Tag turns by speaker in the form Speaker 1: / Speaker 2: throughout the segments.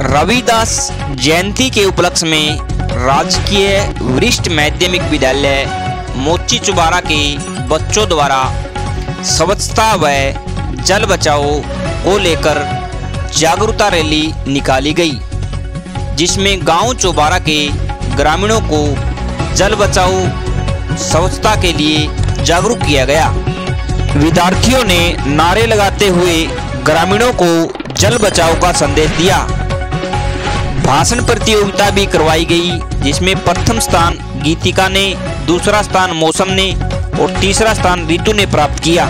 Speaker 1: रविदास जयंती के उपलक्ष्य में राजकीय वरिष्ठ माध्यमिक विद्यालय मोची चुबारा के बच्चों द्वारा स्वच्छता व जल बचाओ को लेकर जागरूकता रैली निकाली गई, जिसमें गांव चुबारा के ग्रामीणों को जल बचाओ स्वच्छता के लिए जागरूक किया गया। विद्यार्थियों ने नारे लगाते हुए ग्रामीणों को जल बचाओ का संदेश दिया। भाषण प्रतियोगिता भी करवाई गई, जिसमें प्रथम स्थान गीतिका ने, दूसरा स्थान मौसम ने और तीसरा स्थान रितु ने प्राप्त किया।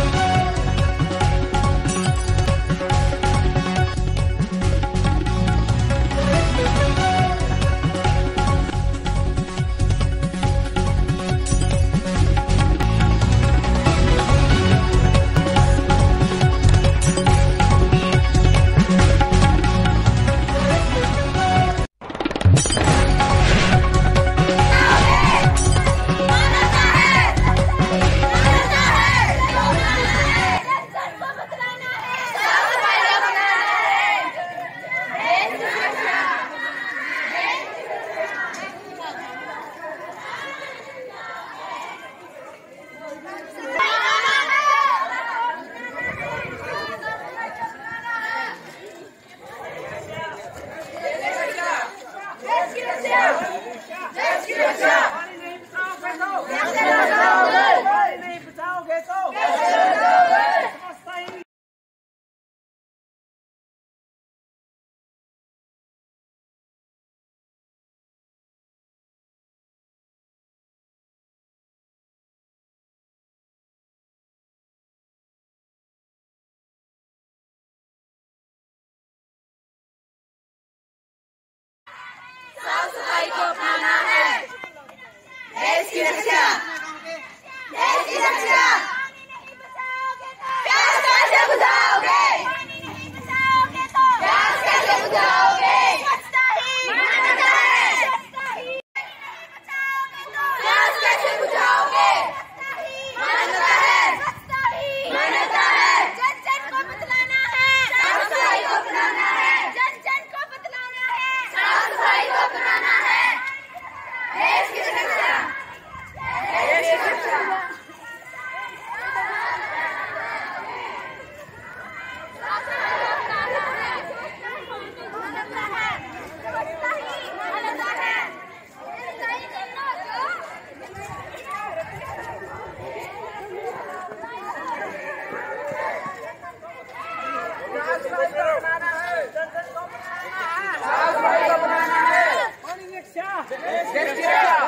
Speaker 2: साफ सफाई को अपनाना है, देश की रक्षा, देश की रक्षा। प्यास कैसे बुझाओगे, प्यास कैसे बुझाओगे, मानवता है। प्यास कैसे बुझाओगे, मानवता है, मानवता है। जन जन को बतलाना है, साफ सफाई को अपनाना है, जन जन को बतलाना है, साफ सफाई को अपनाना है, देश की रक्षा, देश की रक्षा।
Speaker 3: शिक्षा